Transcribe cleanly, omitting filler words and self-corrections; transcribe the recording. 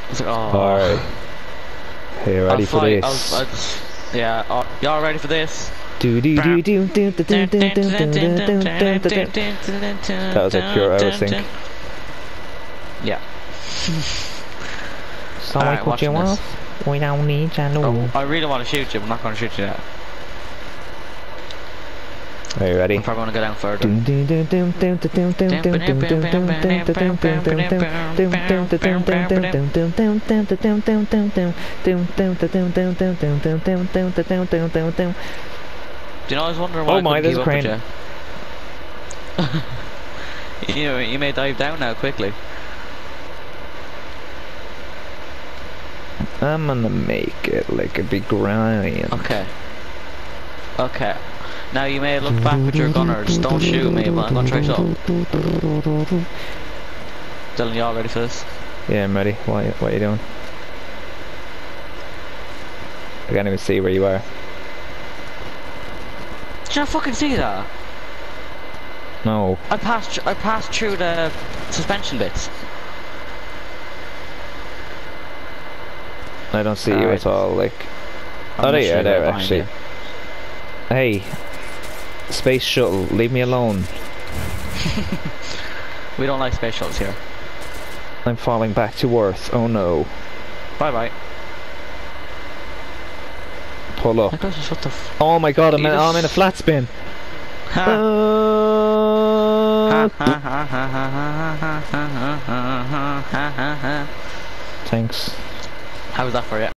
It's like, oh. Alright. Are you ready for this? Yeah, y'all ready for this? That was like pure out sync. Yeah. So like what you want? We don't need you. Oh, I really want to shoot you, but I'm not going to shoot you yet. Are you ready? I'm probably going to go down further. Do you know, I was wondering why oh my, there's a crane. You may dive down now quickly. I'm gonna make it like a big grind. Okay. Okay. Now you may look back with your gunner. Just don't shoot me, but I'm gonna try something. Dylan, you all ready for this? Yeah, I'm ready. What are you doing? I can't even see where you are. Did you not fucking see that? No. I passed through the suspension bits. I don't see you at all, like... Oh, there you are, there, actually. Hey, space shuttle, leave me alone. We don't like space shuttles here. I'm falling back to Earth, oh no. Bye bye. Pull up. What the oh my god, I'm in a flat spin. Thanks. How was that for you?